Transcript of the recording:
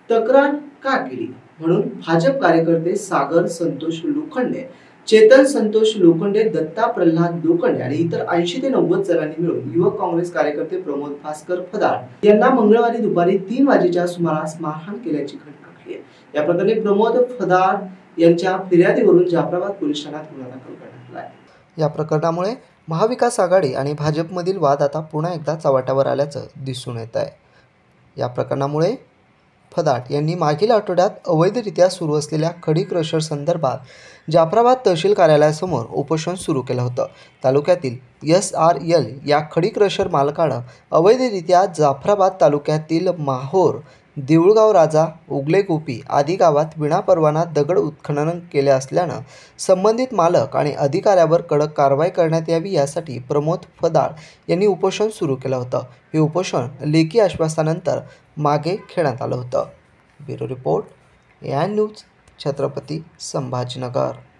तक्रार का केली म्हणून भाजप कार्यकर्ते सागर संतोष लोखंडे, चेतन संतोष लोखंडे, दत्ता प्रल्हाद लोखंडे आणि इतर 80 ते 90 जणांनी मिळून युवक काँग्रेस कार्यकर्ते प्रमोद भास्कर फदाड यांना मंगळवारी दुपारी 3 वाजेच्या सुमारास मारहाण केल्याची घटना घडली आहे। या प्रकरणी प्रमोद फदाड यांच्या फिर्यादीवरून जाफराबाद पोलीस ठाण्यात गुन्हा दाखल करण्यात आला आहे। या प्रकरणामुळे महाविकास आघाडी आणि भाजपमधील वाद आता पुन्हा एकदा चव्हाट्यावर आल्याचं दिसून येत आहे। या प्रकरणामुळे फदाड यांनी मागील आठवड्यात अवैधरित्या सुरू असलेल्या खडी क्रशर संदर्भात जाफराबाद तहसील कार्यालयासमोर उपोषण सुरू केलं होतं। तालुक्यातील SRL या खडी क्रशर मालकानं अवैधरित्या जाफराबाद तालुक्यातील माहोर, देऊळगाव राजा, उगले गोपी आदी गावात विनापरवाना दगड उत्खनन केले असल्यानं संबंधित मालक आणि अधिकाऱ्यावर कडक कारवाई करण्यात यावी यासाठी प्रमोद फदाड यांनी उपोषण सुरू केलं होतं। हे उपोषण लेखी आश्वासनानंतर मागे घेण्यात आलं होतं। Bureau report AN news, Chhatrapati Sambhajinagar.